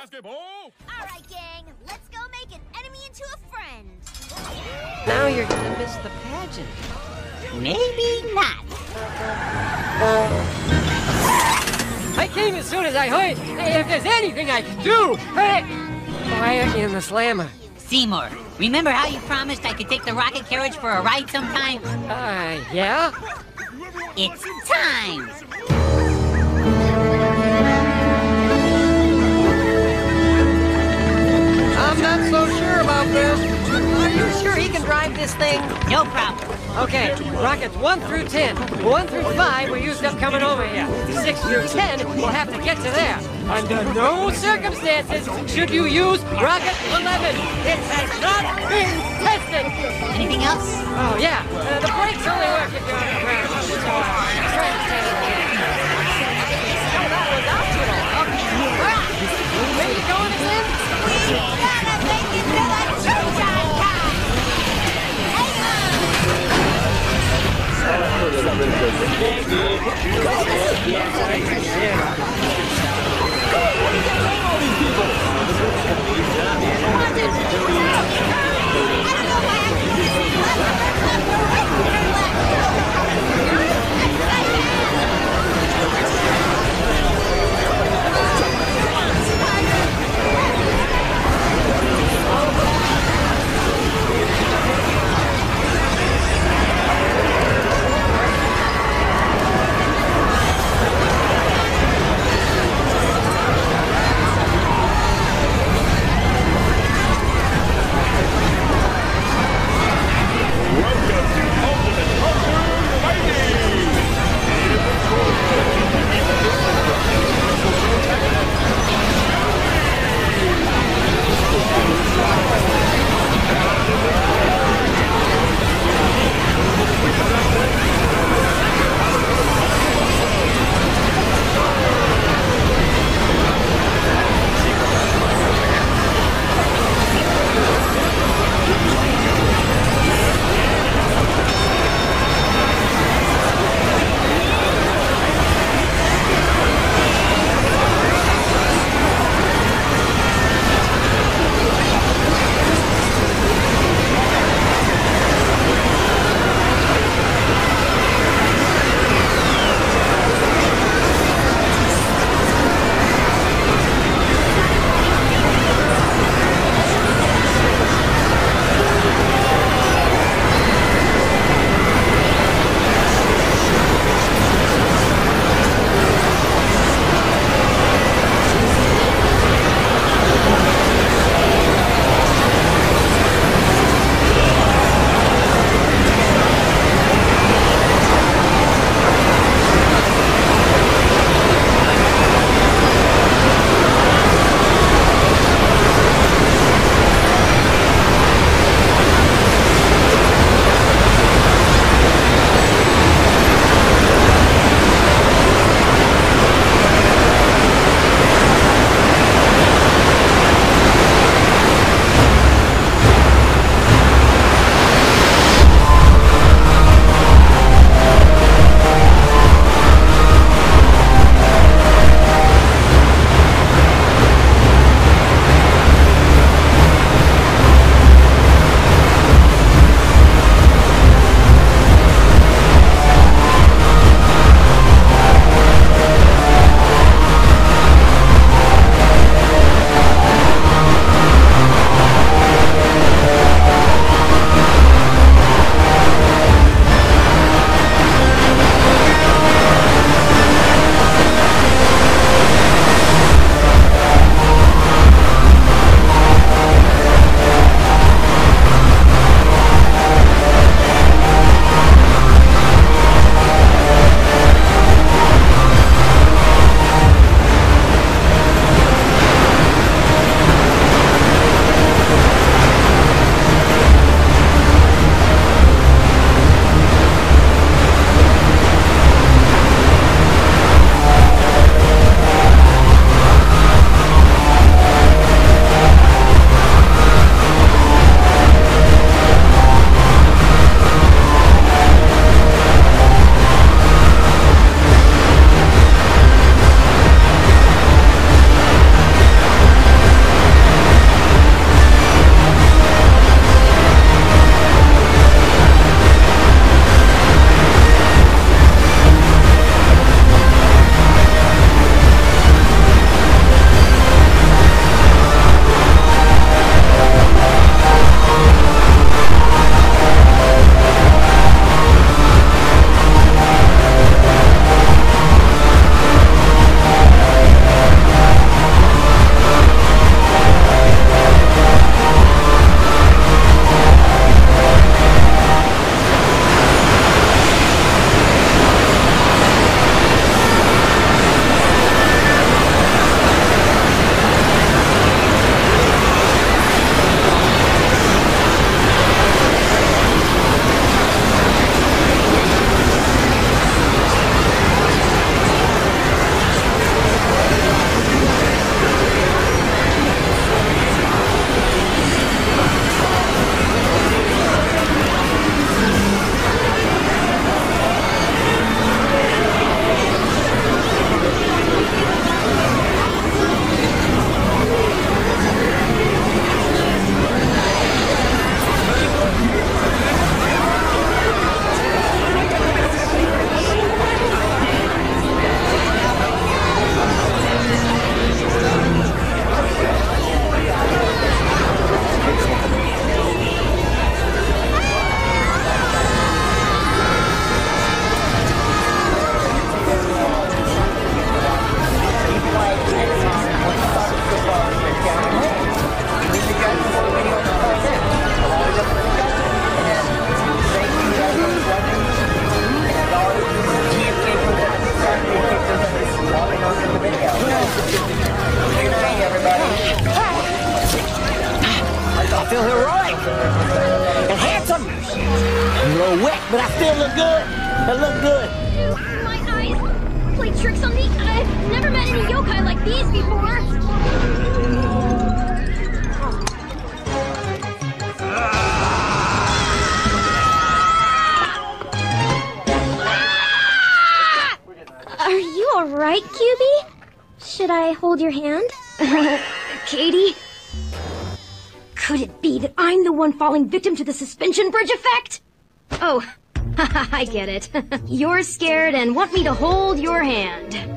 basketball! Alright, gang, let's go make an enemy into a friend. Now you're gonna miss the pageant. Maybe not. I came as soon as I heard. Hey, if there's anything I can do, hey! Why aren't you in the slammer? Seymour, remember how you promised I could take the rocket carriage for a ride sometime? Yeah? It's time! I'm not so sure about this. Are you sure he can drive this thing? No problem. Okay, rockets 1 through 10. 1 through 5 were used up coming over here. 6 through 10 will have to get to there. Under no circumstances should you use rocket 11. It has not been tested. Anything else? Oh, yeah. The brakes only work if you're on the ground. So, try to stand over there. Oh, that was optional. Okay. Where you going again? We gotta make it to the showtime time! feel heroic and handsome. I'm a little wet, but I still look good. I look good. My eyes play tricks on me. I've never met any yokai like these before. Are you alright, QB? Should I hold your hand? Katie? Could it be that I'm the one falling victim to the suspension bridge effect? Oh, I get it. You're scared and want me to hold your hand.